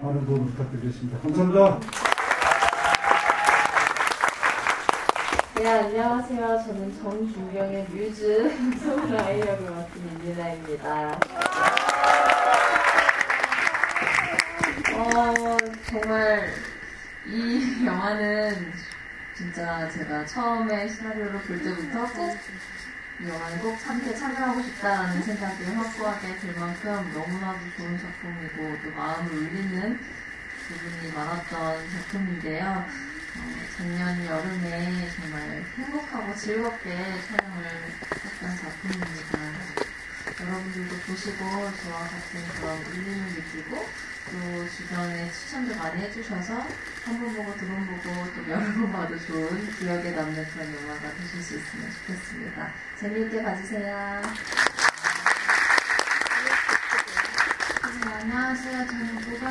많은 도움 부탁드리겠습니다. 감사합니다. 네, 안녕하세요. 저는 정준경의 뮤즈 송라이 역을 맡은 윤리나입니다. 정말 이 영화는 진짜 제가 처음에 시나리오를 볼 때부터 꼭 이 영화는 꼭 함께 참여하고 싶다라는 생각이 확고하게 들 만큼 너무나도 좋은 작품이고 또 마음을 울리는 부분이 많았던 작품인데요. 작년 여름에 정말 행복하고 즐겁게 촬영을 했던 작품입니다. 여러분들도 보시고 저와 같은 그런 울림을 느끼고 또 주변에 추천도 많이 해주셔서 한 번 보고 두 번 보고 또 여러 번 봐도 좋은 기억에 남는 그런 영화가 되실 수 있으면 좋겠습니다. 재미있게 봐주세요. 안녕하세요. 저는